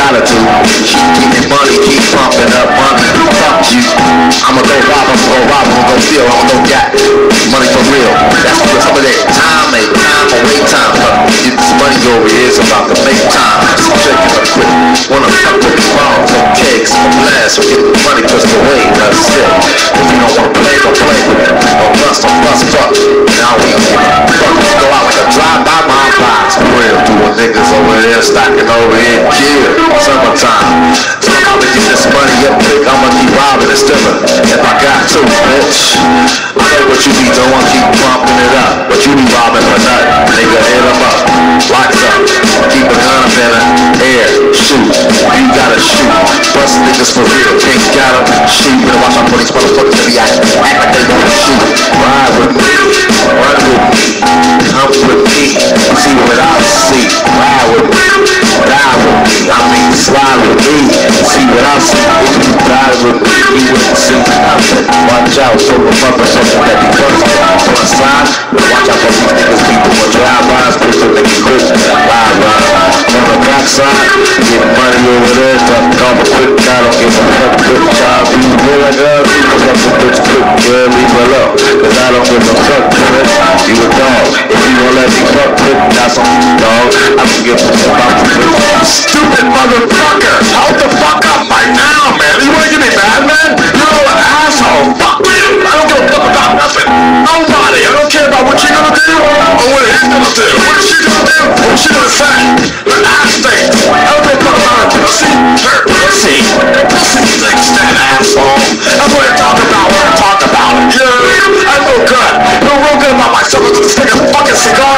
gotta do. Keep getting money, keep pumping up money. Fuck you. I'ma go rob him, go steal, I'ma go get money for real. That's what some of that time ain't time or wait time. Get this money over here, it's about to make time. Check it up quick. Wanna fuck with the bombs, some cakes, some blast, get the money pushed away. That's it. If you don't wanna play, don't play with it. Don't bust, fuck. Now we fuck, go out like a drive-by my box. For real, doing niggas over there, stacking over here, yeah. Summertime. So I'ma get this money up quick, I'ma keep robbing and stealing. If I got to, bitch. I know what you be doing, keep pumping it up. But you be robbing for nothing. Nigga, hit them up. Locks up. Keep a gun up in the air. Shoot. You gotta shoot. Bust niggas for real. Can't got them. Shoot. You better watch out for these motherfuckers that be act like they gonna shoot. Ride with me. Run with me. Come with me. See what I see. Ride with me. Die with me. I mean, slide with me. See what I see. If you die with me, you wouldn't see nothing. Watch out for the motherfuckers that be busted. On the side, watch out for these niggas be doing drive-bys, push the niggas quick. Ride. On the backside, getting money over there. Come quick, I don't give a fuck. Quick, child, be real like us. Cause I'm a bitch quick, girl, leave her alone. Cause I don't give a fuck, bitch. You a dog. If you gon' let me fuck, quick, that's on you, dog. I don't give a fuck about the bitch. Stupid motherfucker! Hold the fuck up right now, man. You wanna get me mad, man? You're an asshole. Fuck you! I don't give a fuck about nothing. Nobody. I don't care about what you're gonna do or what he's gonna do. What is she gonna do? What's she gonna say? The ass thing. I don't give a fuck about her pussy. Her pussy. Pussy thinks that asshole. That's what I talk about when I talk about it. Yeah, I feel good. I feel real good about myself. Let's take a fucking cigar.